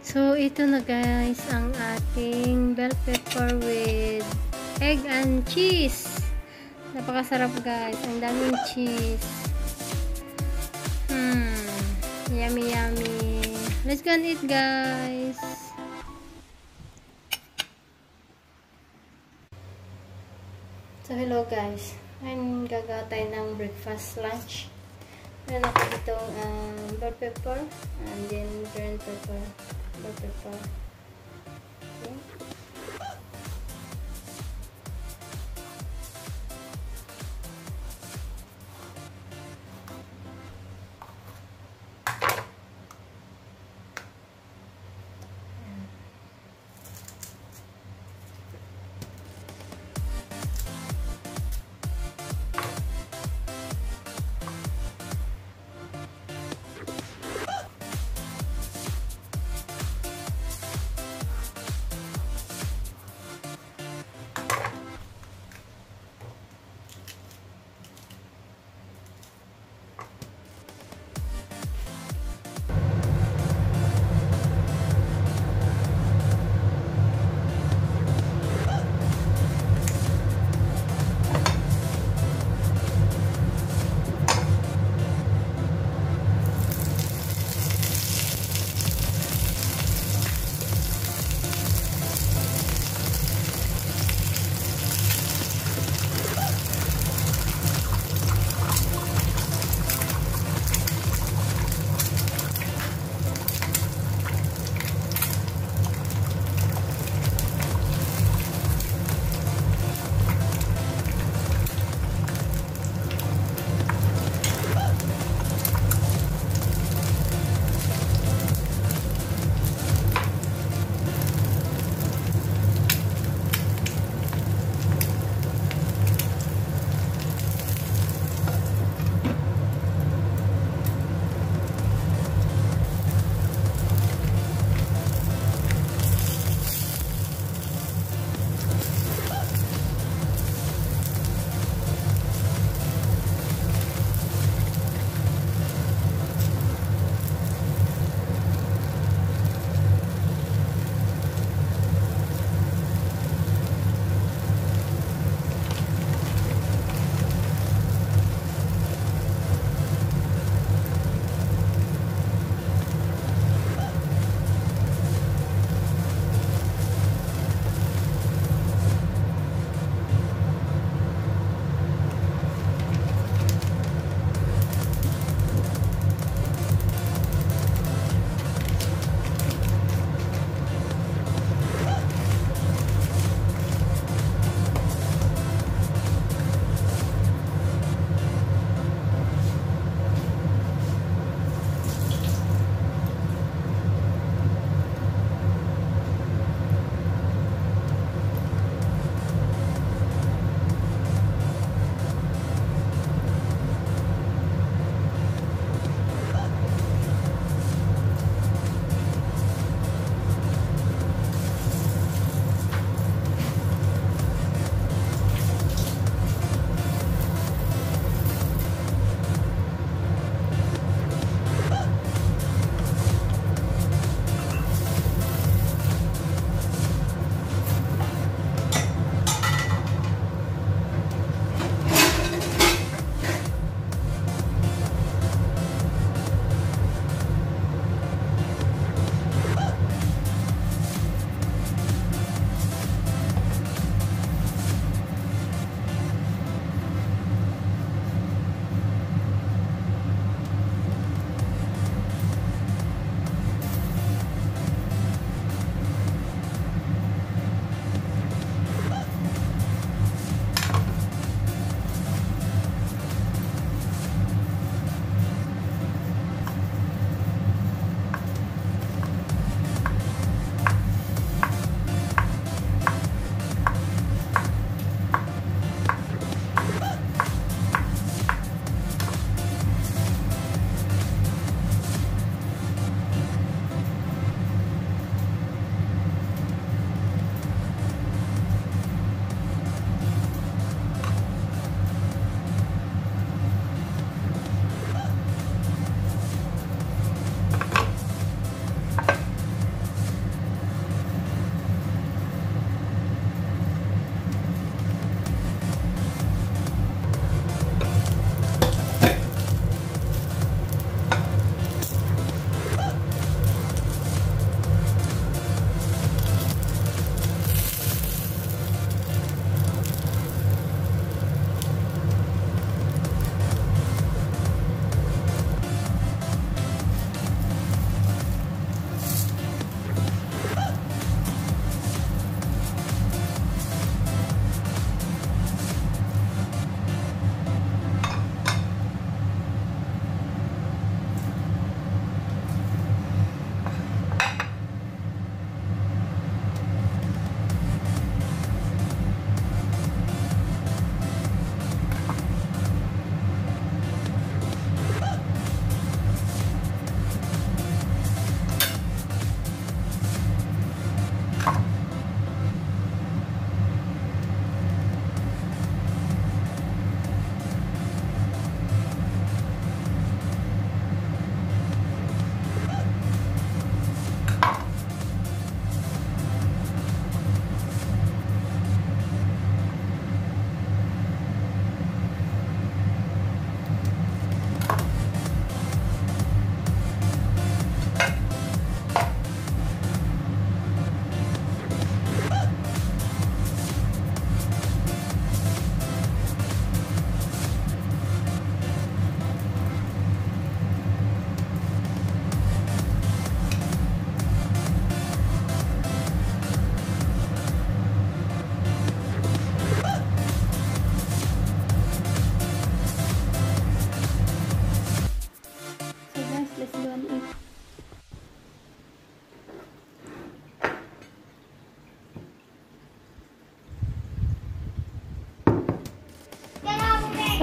So, ito na guys, ang ating bell pepper with egg and cheese. Napakasarap guys. Ang daming cheese. Yummy, yummy. Let's go and eat guys. So, hello guys. I'm gagawa tayo ng breakfast lunch. Meron ako ditong bell pepper and then green pepper. Bell pepper. Okay.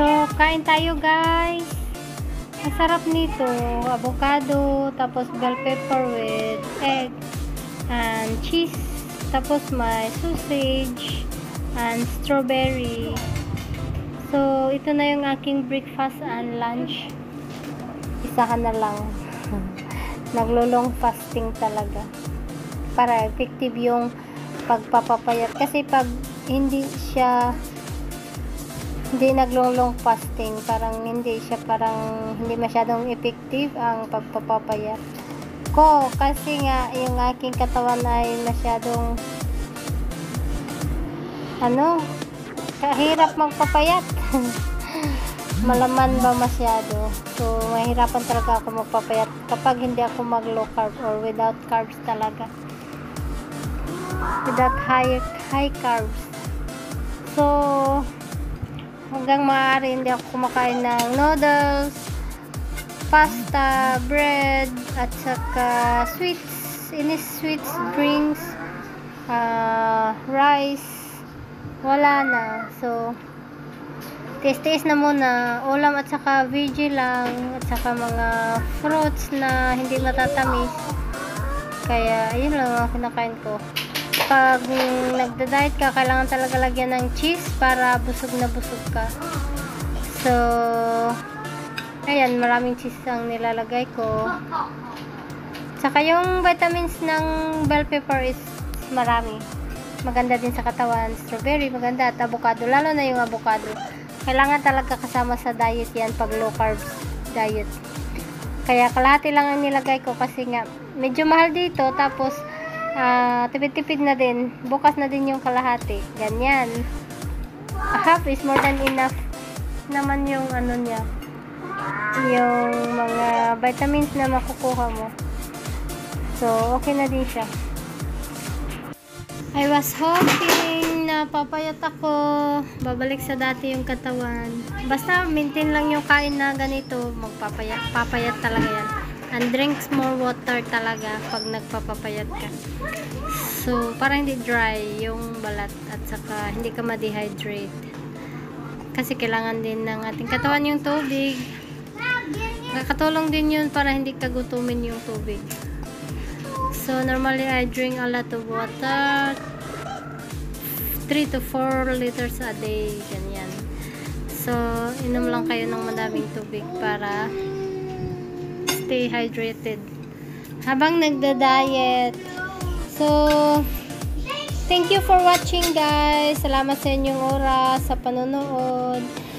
So, kain tayo guys. Masarap nito. Avocado, tapos bell pepper with egg and cheese. Tapos may sausage and strawberry. So, ito na yung aking breakfast and lunch. Isa ka na lang. Naglulong fasting talaga. Para effective yung pagpapapayat. Kasi pag hindi naglulong fasting, parang hindi masyadong effective ang pagpapapayat ko, kasi nga yung aking katawan ay masyadong kahirap magpapayat. Malaman ba masyado, so mahirapan talaga ako magpapayat kapag hindi ako mag low carb or without carbs talaga, without high carbs. So hanggang maaari hindi ako kumakain ng noodles, pasta, bread, at saka sweets, drinks, rice, wala na. So tiis na muna, ulam at saka veggie lang, at saka mga fruits na hindi matatamis. Kaya yun lang ang kinakain ko. Pag nagda-diet ka, kailangan talaga lagyan ng cheese para busog na busog ka. So ayan, maraming cheese ang nilalagay ko. Saka yung vitamins ng bell pepper is marami. Maganda din sa katawan. Strawberry, maganda. At avocado, lalo na yung avocado. Kailangan talaga kasama sa diet yan pag low carbs diet. Kaya kalahati lang ang nilagay ko kasi nga medyo mahal dito. Tapos tipid-tipid na din. Bukas na din yung kalahati. Ganyan. A half is more than enough naman yung niya. Yung mga vitamins na makukuha mo. So, okay na din siya. I was hoping na papayat ako. Babalik sa dati yung katawan. Basta maintain lang yung kain na ganito. Papayat talaga yan. And drinks more water talaga pag nagpapapayat ka. So, para hindi dry yung balat at saka hindi ka ma-dehydrate. Kasi kailangan din ng ating katawan yung tubig. Nakakatulong din yun para hindi ka gutumin yung tubig. So, normally I drink a lot of water. 3 to 4 liters a day. Ganyan. So, inom lang kayo ng madaming tubig para stay hydrated habang nagda-diet. So, thank you for watching guys. Salamat sa inyong oras, sa panonood.